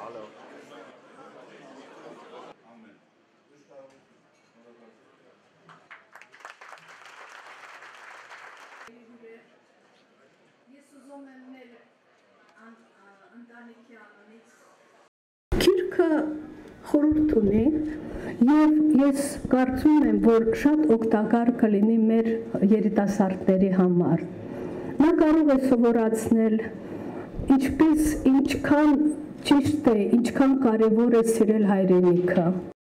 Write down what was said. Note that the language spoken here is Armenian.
Գիրքը խորհուրդ ունի եւ ես կարծում եմ, որ շատ օգտակար կլինի մեր երիտասարդների համար։ Նա կարող է սովորացնել ինչքան ճիշտ է, ինչքան կարևոր է սիրել հայրենիքը։